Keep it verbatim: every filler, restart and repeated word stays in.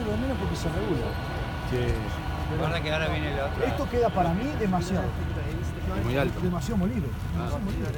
lo de menos porque se regula. Sí. Guarda que ahora viene la otra. Esto queda para mí demasiado. Es muy alto. Demasiado molido. Ah. Demasiado molido.